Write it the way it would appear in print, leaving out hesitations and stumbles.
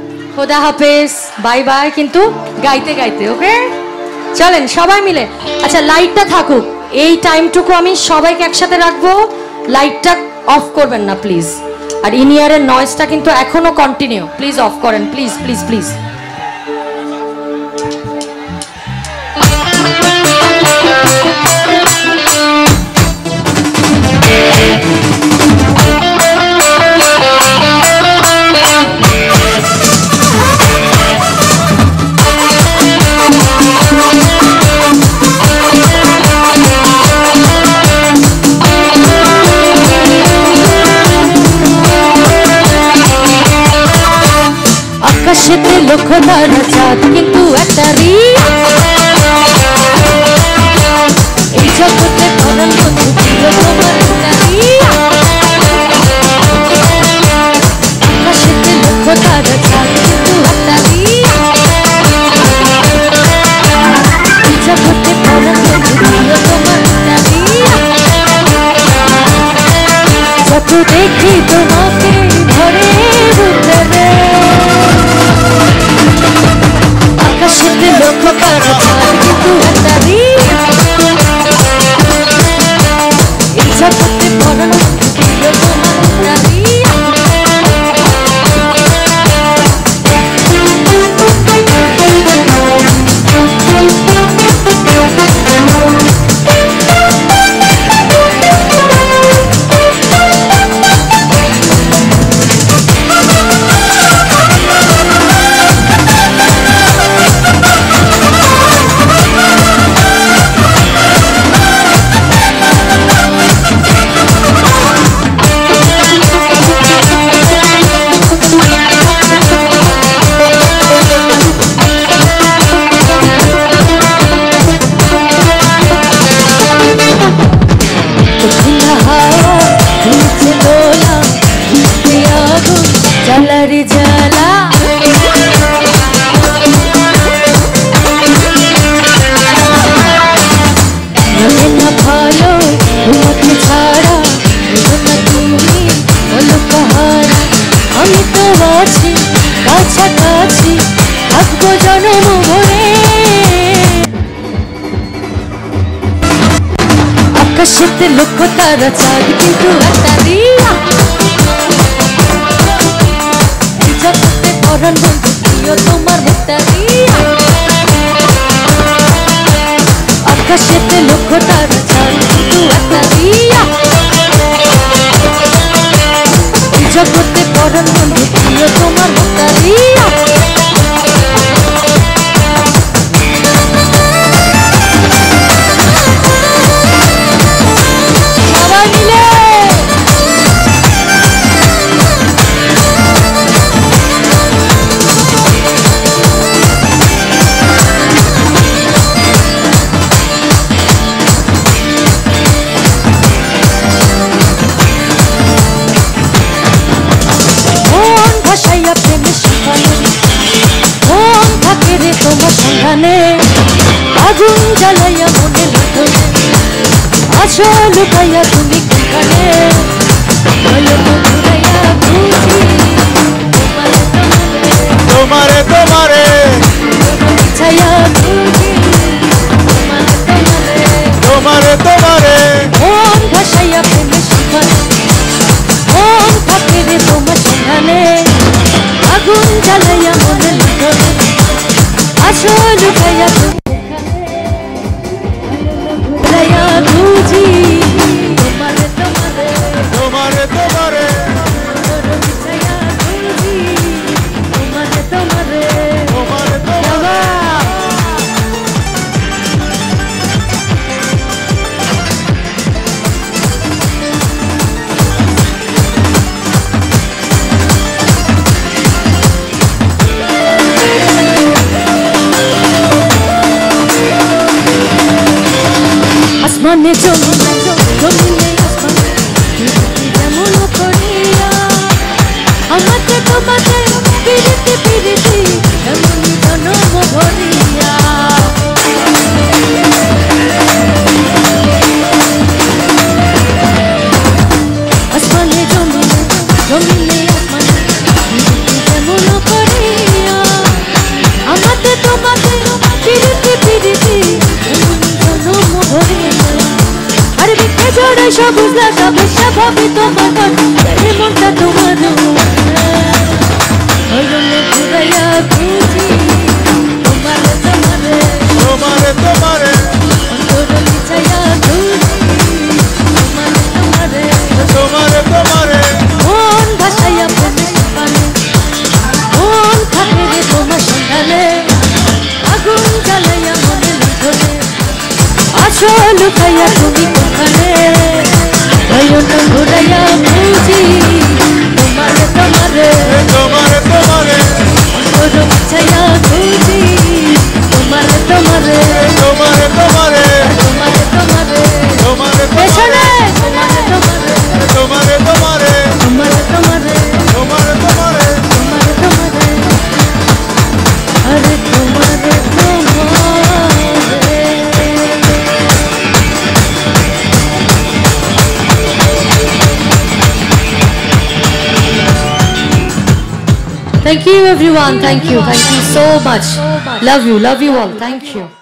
খোদা হাফেজ, bye bye, কিন্তু গাইতে গাইতে, ওকে? চলেন সবাই মিলে। আচ্ছা লাইটটা থাকুক, এই টাইমটুকু আমি সবাইকে একসাথে রাখবো, লাইটটা অফ করবেন না প্লিজ। আর ইনিয়ারের নয়েজটা কিন্তু এখনো কন্টিনিউ, প্লিজ অফ করেন, প্লিজ প্লিজ প্লিজ। আকাশেতে লক্ষ্য তারা চাঁদ, কিন্তু একটা এই জগতে ভরণ বন্ধু ছিল তোমার আকাশেতে লক্ষ্য তারা চাঁদ, কিন্তু একটা এই জগতে ভরণ বন্ধু ছিল তোমার যত দেখি তোমাকে ধরে উঠবে আকাশেতে লক্ষ্য করা চাঁদ, কিন্তু একটা এই জগতে ভরণ ছিল তোমার জ্বালারি জ্বালা না ভালো তোমাকে ছাড়া, তুমি বলো কাহারা, আমি তো আছি কাছাকাছি, থাকবো জনম ভরে। আকাশেতে লক্ষ্য তারা চাঁদ, কিন্তু একটা জগতে ভরণ বন্ধু প্রিয় তোমার মুখটা আকাশেতে লক্ষ্য তারা চাঁদ, কিন্তু একটা জগতে ভরণ বন্ধু প্রিয় তোমার মুখটা সবাই মিলে তোমার সন্ধানে আগুন জ্বালাইয়া মনে লুকোনে, আসো লুকাইয়া তুমি কোনখানে, বলো তো ঘুরাইয়া খুঁজি তোমারে তোমারে ছায়া খুঁজি তোমারে তোমারে মন ভাসাইয়া প্রেমে শিখানে, মন থাকে রে তোমার সন্ধানে আগুন জ্বালাইয়া মনে লুকোনে, আসো লুকাইয়া ঘুরাইয়া খুঁজি তোমারে তোমারে তোমারে তোমারে ছায়া খুঁজি তোমারে তোমারে তোমারে তোমারে। আসমানে জমিনে জমিনে আসমানে যেমন করিয়া আমাকে তোমাকে পিরিতি পিরিতি এমন জনম ভরিয়া আসমানে জমিনে জমিনে আসমানে যেমন করিয়া সবুজ লাগা বেশা ভাবি তোমার এই মনটা তোমার ওজনে ঘুরাইয়া খুঁজি তোমারে তোমারে তোমারে তোমারে অন্তর বিছাইয়া খুঁজি তোমারে তোমারে তোমারে তোমারে মন ভাসাইয়া প্রেমে পানে মন থাকে রে তোমার সন্ধানে আগুন জ্বালাইয়া মনে ধরে আছো লুকাইয়া তুমি কোথানে নয়ন ঘুরাইয়া খুঁজি তোমারে তোমারে তোমারে তোমারে অন্তর বিছাইয়া খুঁজি তোমারে তোমারে তোমারে তোমারে তোমারে তোমারে তোমারে পেছনে তোমারে তোমারে তোমারে তোমারে তোমারে তোমারে তোমারে তোমারে তোমারে তোমারে আরে তোমারে তোমারে Thank you everyone, thank you so much. Love you all, thank you.